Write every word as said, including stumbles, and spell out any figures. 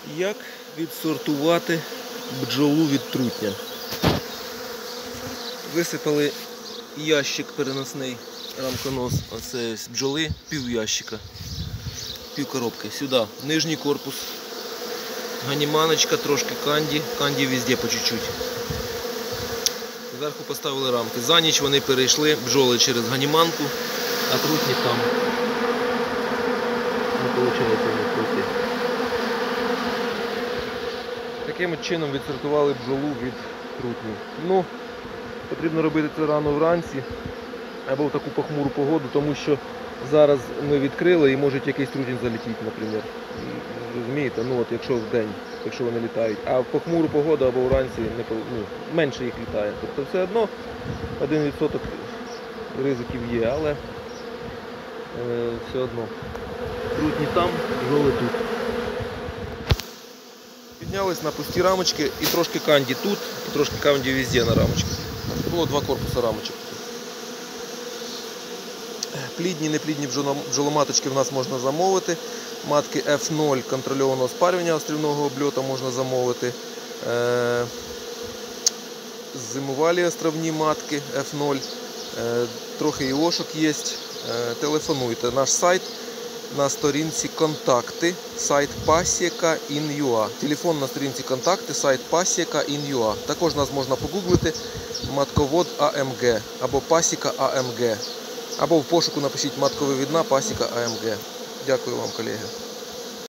Як відсортувати бджолу від трутня? Висипали ящик переносний, рамконос, оце з бджоли, пів ящика, пів коробки. Сюди нижній корпус, ганіманочка, трошки канді, канді везде по чуть-чуть. Зверху поставили рамки. За ніч вони перейшли, бджоли через ганіманку, а трутні там. Не виходить у них пройти. Таким чином відсортували бджолу від трутнів. Ну, потрібно робити це рано вранці або в таку похмуру погоду, тому що зараз ми відкрили і може якийсь трутень залетіти, наприклад. Розумієте? Ну от якщо в день, якщо вони літають. А в похмуру погоду або вранці не, ну, менше їх літає. Тобто все одно один відсоток ризиків є, але е, все одно. Трутні там, бджоли тут. Піднялись на пусті рамочки і трошки канді тут, і трошки канді везде на рамочках. Було два корпуси рамочок. Плідні, неплідні бджоломаточки в нас можна замовити. Матки еф нуль контрольованого спарювання острівного обльоту можна замовити. Зимувалі островні матки еф нуль. Трохи іошок є. Телефонуйте. Наш сайт на сторінці контакти, сайт Pasieca ін ю а. Телефон на сторінці контакти, сайт Pasieca ін ю а. Також нас можна погуглити матковод а ем ге або Pasieca а ем ге. Або в пошуку напишіть матковивідна Pasieca а ем ге. Дякую вам, колеги.